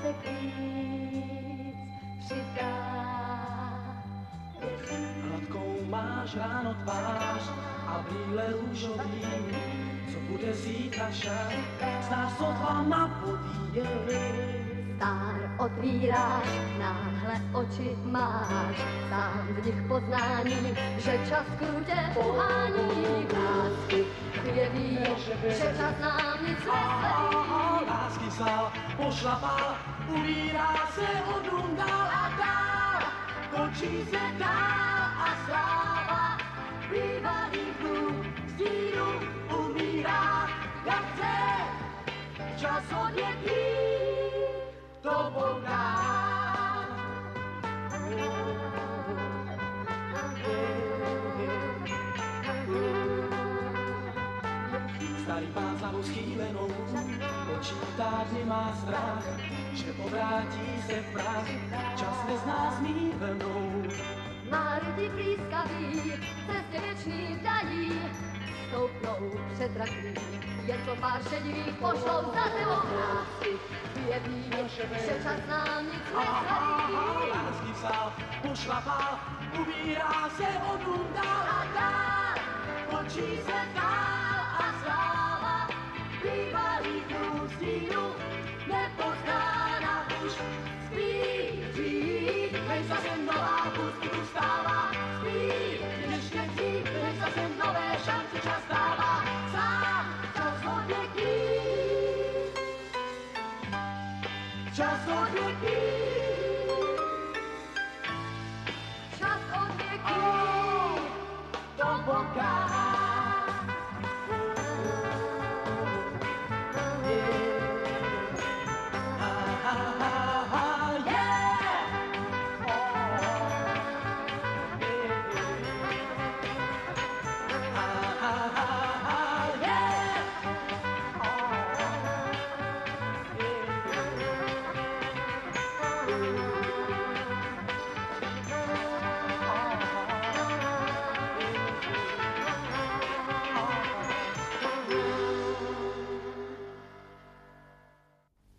se víc přidá. Hladkou máš ráno tvář a brýle růžový, co bude zítra však, znáš sotva na povíje. Stár otvíráš, náhle oči máš, sám v nich poznání, že čas krutě pohání. Lásky chvěví, že čas nám nic nesledí. Lásky vzal, pošlapal, ubírá se od dům dál a dál, točí se dál a sláva bývalých dnů stínu umírá, jak chce čas odjetí. To Boha. Starý pán za schýlenou počítá dny, má strach, že povrátí se v prach, čas nezná zmívenou. Má lidi blízkaví, cestě věčný dají, stoupnou před raklí, jen to pár šedivých pošlou za tebou. Lásky vědí, že čas nám nic nesladí. Lásky vzal, pošlapal, ubírá se od dům dál a dál, točí se dál a sláva bývalých dnů stínu nepoznána už spíří, než zase nová pustí ustává. Spí, ještě dřív, než zase nové šance čas dává. Sám čas odjetí, čas odjetí.